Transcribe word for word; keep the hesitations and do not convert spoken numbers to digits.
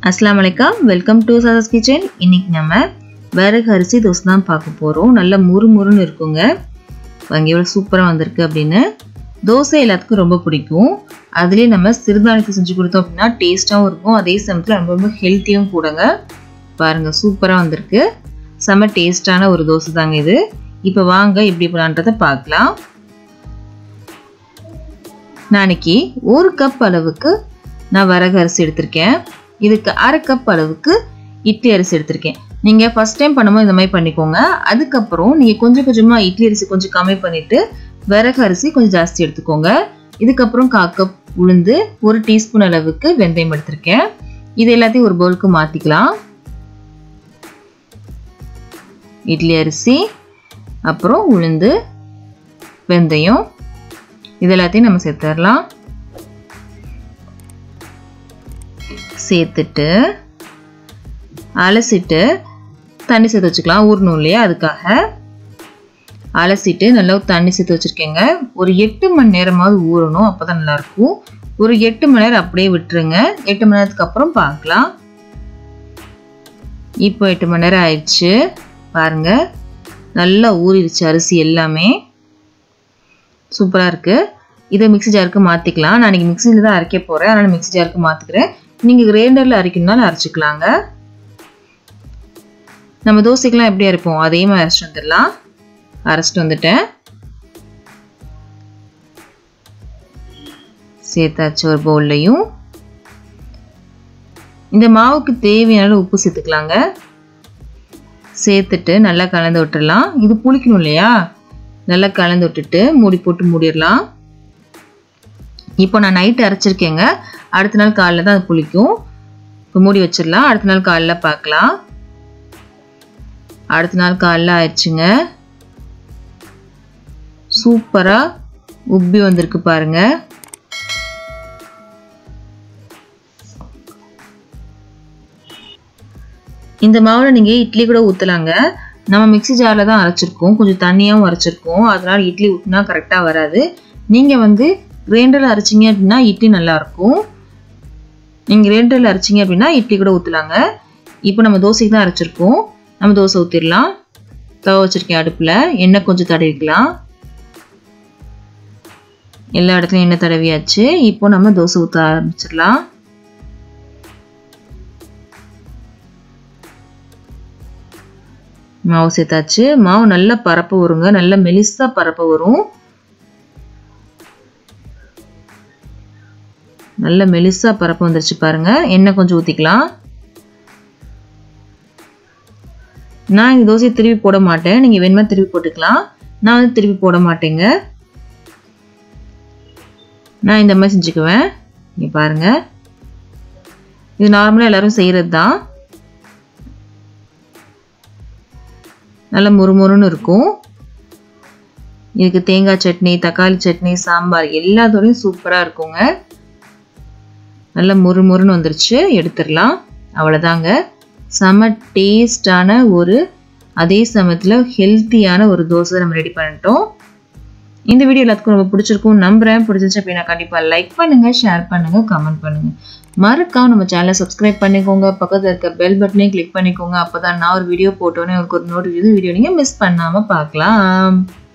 अस्सलामु अलैकुम welcome to सादा's kitchen. இன்னைக்கு நம்ம வரகு அரிசி தோசை தான் பார்க்க போறோம்। நல்ல முறு முறுன்னு இருக்குங்க। வாங்க எவ்வளவு சூப்பரா வந்திருக்கு அப்படினு। தோசை எல்லாத்துக்கும் ரொம்ப பிடிக்கும்। அதுலயே நம்ம சிறுதானியத்தை செஞ்சு கொடுத்தோம் அப்படினா டேஸ்டாவும் இருக்கும், அதே சமயத்துல ரொம்ப ரொம்ப ஹெல்த்தியும் கூடங்க। பாருங்க சூப்பரா வந்திருக்கு। செம டேஸ்டான ஒரு தோசை தாங்க இது। இப்போ வாங்க எப்படி பண்ணலாம்ன்றதை பார்க்கலாம்। நான் இன்னைக்கு ஒரு கப் அளவுக்கு நான் வரகு அரிசி எடுத்திருக்கேன்। இதுக்கு அரை கப் அளவுக்கு இட்லி அரிசி எடுத்திருக்கேன்। நீங்க ஃபர்ஸ்ட் டைம் பண்ணும்போது இந்த மாதிரி பண்ணிக்கோங்க। அதுக்கு அப்புறம் நீங்க கொஞ்சம் கொஞ்சமா இட்லி அரிசி கொஞ்சம் கம்மி பண்ணிட்டு வரகு அரிசி கொஞ்சம் ஜாஸ்தி எடுத்துக்கோங்க। இதுக்கு அப்புறம் கால் கப் உளுந்து, ஒரு டீஸ்பூன் அளவுக்கு வெந்தயம் எடுத்திருக்கேன்। இது எல்லாத்தையும் ஒரு பவுலுக்கு மாத்திக்கலாம்। இட்லி அரிசி, அப்புறம் உளுந்து, வெந்தயம் இது எல்லாத்தையும் நம்ம சேர்த்துடலாம்। சேர்த்துட்டு அலசிட்டு தண்ணி சேர்த்து வச்சுக்கலாம், ஊறணும் இல்லையா, அதுக்காக அலசிட்டு நல்லா தண்ணி சேர்த்து வச்சிருக்கேங்க। ஒரு எட்டு மணி நேரமாவது ஊறணும், அப்பதான் நல்லா இருக்கும்। ஒரு எட்டு மணி நேரம் அப்படியே விட்டுருங்க। எட்டு மணி நேரத்துக்கு அப்புறம் பார்க்கலாம்। இப்போ எட்டு மணி நேரம் ஆயிடுச்சு பாருங்க, நல்லா ஊறிடுச்சு அரிசி எல்லாமே, சூப்பரா இருக்கு। இதை மிக்ஸி ஜாருக்கு மாத்திக்கலாம்। நான் இன்னைக்கு மிக்ஸில தான் அரைக்க போறேன், அதனால மிக்ஸி ஜாருக்கு மாத்திக்கிறேன்। நீங்க கிரைண்டர்ல அரைக்கணும்னாலும் அரைச்சுக்கலாங்க। நம்ம தோசைக்கெல்லாம் எப்படி அரைப்போம் அதே மாதிரி அரைச்சிட்டு வந்துடலாம்। அரைச்சிட்டு வந்துட்டேன், சேர்த்தாச்சு ஒரு பவுல்லையும்। இந்த மாவுக்கு தேவையான உப்பு சேர்த்துக்கலாங்க। சேர்த்துட்டு நல்லா கலந்து விட்டுடலாம்। இது புளிக்கணும் இல்லையா, நல்லா கலந்து விட்டுட்டு மூடி போட்டு மூடிடலாம்। இப்போ நான் நைட்டு அரைச்சிருக்கேங்க, அடுத்த நாள் காலைல தான் அது புளிக்கும்। இப்போ மூடி வச்சிடலாம், அடுத்த நாள் காலைல பார்க்கலாம்। அடுத்த நாள் காலைல ஆயிடுச்சுங்க, சூப்பரா உப்பி வந்திருக்கு பாருங்க। இந்த மாவுல நீங்க இட்லி கூட ஊத்தலாங்க। நம்ம மிக்ஸி ஜார்ல தான் அரைச்சிருக்கோம், கொஞ்சம் தண்ணியாவும் அரைச்சிருக்கோம், அதனால இட்லி ஊத்தினா கரெக்டா வராது। நீங்க வந்து கிரைண்டர்ல அரைச்சிங்க அப்படின்னா இட்லி நல்லா இருக்கும்। நீங்க கிரைண்டர்ல அரைச்சிங்க அப்படின்னா இட்லி கூட ஊத்தலாங்க। இப்போ நம்ம தோசைக்கு தான் அரைச்சிருக்கோம், நம்ம தோசை ஊத்திடலாம்। தவ வச்சிருக்கேன் அடுப்புல, எண்ணெய் கொஞ்சம் தடவிக்கலாம்। எல்லா இடத்துலயும் எண்ணெய் தடவியாச்சு। இப்போ நம்ம தோசை ஊத்த ஆரம்பிச்சிடலாம்। மாவு சேர்த்தாச்சு, மாவு நல்லா பரப்ப வருங்க, நல்லா மெலிசா பரப்ப வரும்। நல்ல மெலிசா பரப்பு வந்துருச்சு பாருங்க। எண்ணெய் கொஞ்சம் ஊத்திக்கலாம்। நான் இந்த தோசையை திருப்பி போட மாட்டேன், நீங்க வேணுமா திருப்பி போட்டுக்கலாம், நான் வந்து திருப்பி போட மாட்டேங்க, நான் இந்த மாதிரி செஞ்சுக்குவேன்। இங்க பாருங்க, இது நார்மலா எல்லாரும் செய்யறது தான், நல்ல முறுமுறுன்னு இருக்கும்। இதுக்கு தேங்காய் சட்னி, தக்காளி சட்னி, சாம்பார் எல்லாத்தோடையும் சூப்பரா இருக்குங்க। நல்ல முறு முறுன்னு வந்துருச்சு, எடுத்துடலாம்। அவ்வளோதாங்க, செம டேஸ்டான ஒரு அதே சமயத்தில் ஹெல்த்தியான ஒரு தோசை நம்ம ரெடி பண்ணிட்டோம்। இந்த வீடியோ எல்லாத்துக்கும் ரொம்ப பிடிச்சிருக்கும் நம்புறேன்। பிடிச்சிருச்சு அப்படின்னா கண்டிப்பாக லைக் பண்ணுங்க, ஷேர் பண்ணுங்க, கமெண்ட் பண்ணுங்க। மறக்காம நம்ம சேனலை சப்ஸ்கிரைப் பண்ணிக்கோங்க, பக்கத்தில் இருக்க பெல் பட்டனையும் கிளிக் பண்ணிக்கோங்க, அப்போதான் நான் ஒரு வீடியோ போட்டோன்னே உங்களுக்கு ஒரு நோட்டிஃபிகேஷன் வீடியோ நீங்கள் மிஸ் பண்ணாமல் பார்க்கலாம்।